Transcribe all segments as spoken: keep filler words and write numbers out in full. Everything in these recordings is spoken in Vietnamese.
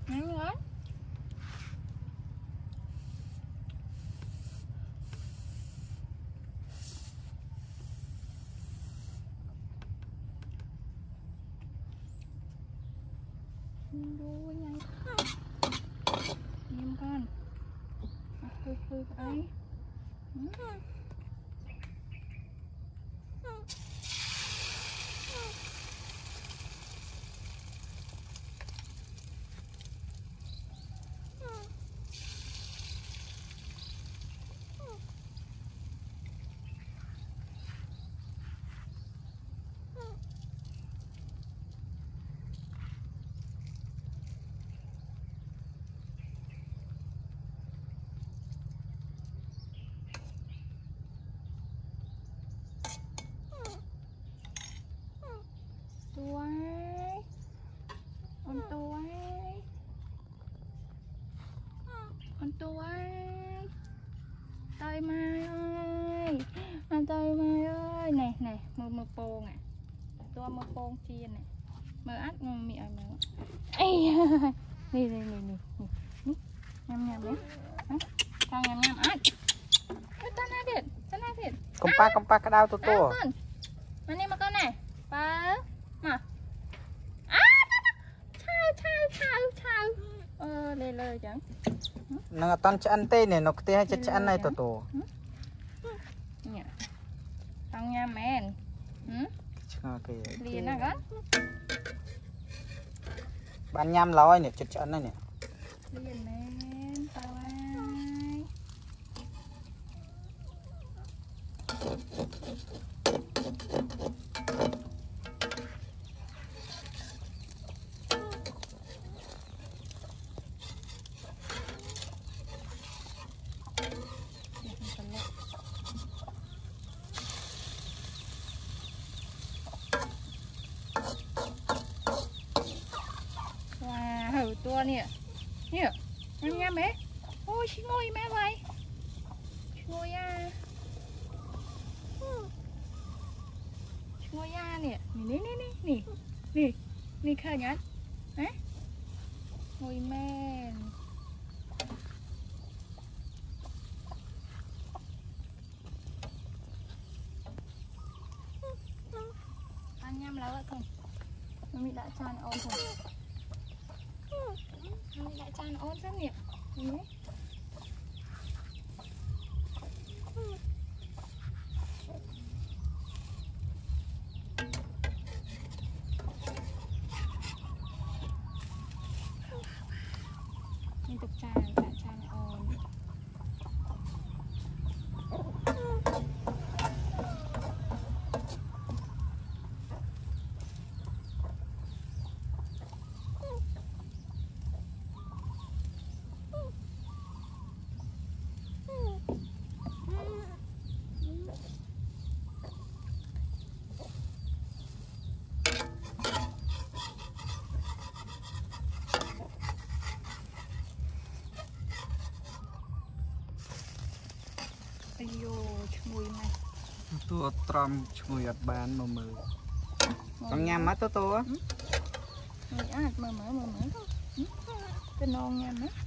Nhanh nữa. Đuôi nhanh. Nghiêm con. Hư hư ấy. Tua con tua con tua tay mai ơi anh tay mai ơi này này mơ mơ pôn à tua mơ pôn chiên này mơ ắt miệng mơ ấy đi đi đi đi đi nhâm nhâm đấy con nhâm nhâm ắt tan ra điện tan ra điện công pa công pa cái đau to to mà đi mà con này ba mà à chào chào chào chào ờ lê lê chẳng nó toàn chân tê này nó tê hay chân chân này to to nhỉ tăng nha men liền à con bạn nhâm lòi nè chân chân này nè liền men tao ai wow tua nè nè em nghe mẹ ôi chị ngồi mẹ vậy chị ngồi à chị ngồi à nè nè nè nè nè nè nè khơi nhá hả ngồi men ăn nhâm là vậy không mình đã chan ôn rồi mình đã chan ôn rất nhiều liên tục chan đã chan ôn chui này tua trom chui ở bàn mà mờ con nhâm mắt to to á người ăn mờ mờ mờ mờ cái non nhâm á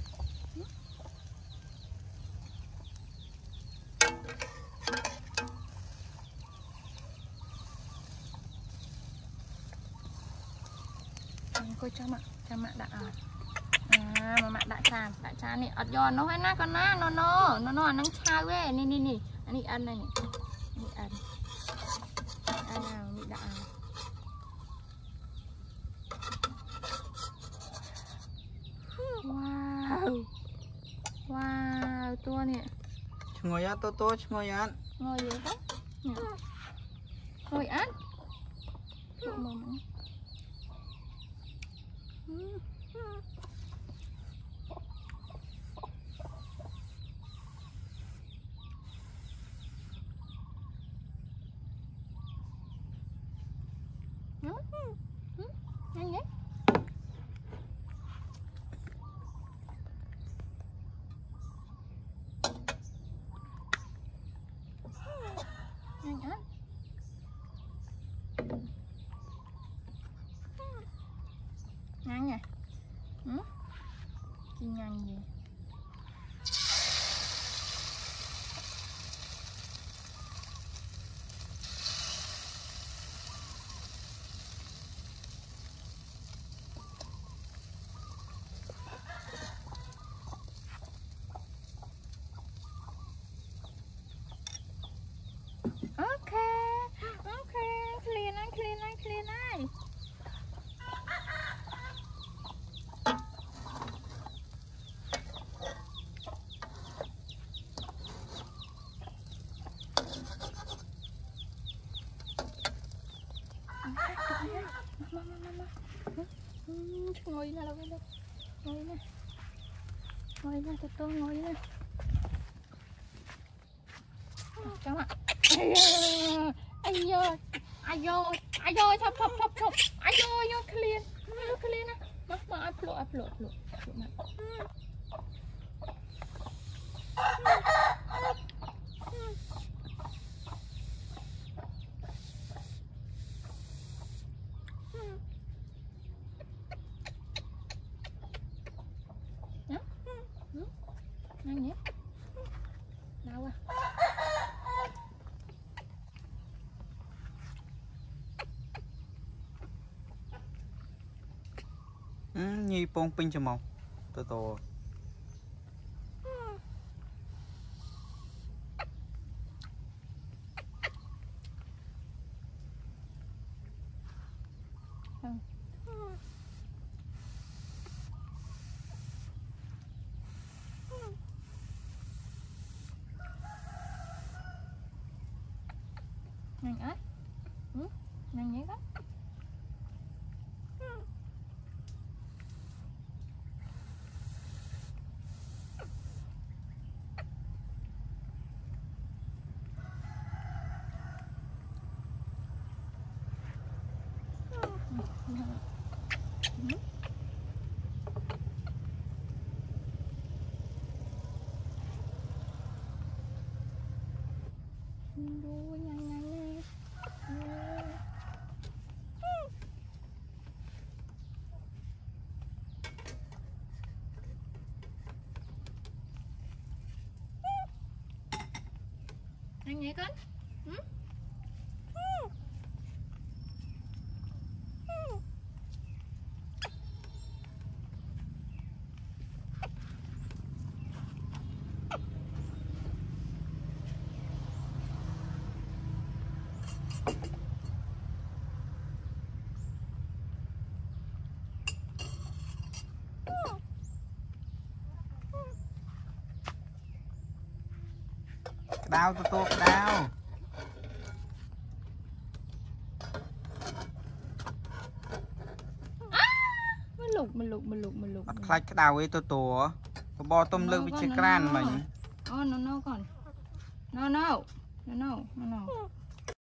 coi cho mạ cho mạ đã à mà mạ đã tràn đã tràn này ở giòn nó hay na con na nó nó nó nó nó chai về nè nè nè anh đi ăn này nè đi ăn ăn nào bị đã wow wow tua nè ngồi ăn to to ngồi ăn ngồi gì đó ngồi ăn nhanh đấy nhanh ăn nhanh nhỉ ừ? chi nhanh gì ok ok clean này clean này clean này ngồi nè, ngồi nè, ngồi nè, ngồi nè, Tourtour ngồi nè. Chào ạ. Ai da, ai da, ai da, thấp thấp thấp thấp, ai da, ai da, clean, ai clean nè, mà mà ai plot, ai plot, plot, plot mà. Nhanh nhé. Đâu à? Ừ, nhi pong pin cho màu. Tourtour. Ừ. Nhanh á, ừ, nhanh nhé đó. Đuôi nhanh nhanh đi. Nhanh nhé con. Ừ? Đau Tourtour đau. Mới lục mà lục mà lục mà lục. Bắt khai cái đau ấy Tourtour. Có bò tôm lưng với chiếc can mình. Oh no no con. No no. No no no no.